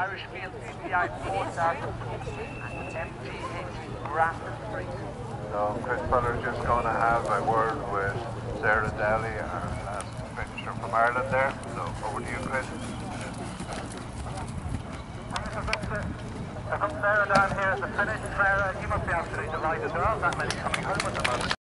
Irish Field PPI 4000 and MGH Grafton 3. So Chris Fuller's just going to have a word with Sarah Daly, our last finisher from Ireland there. So over to you, Chris. Sarah down here at the finish. Sarah, you must be absolutely delighted. There aren't that many coming home at the moment.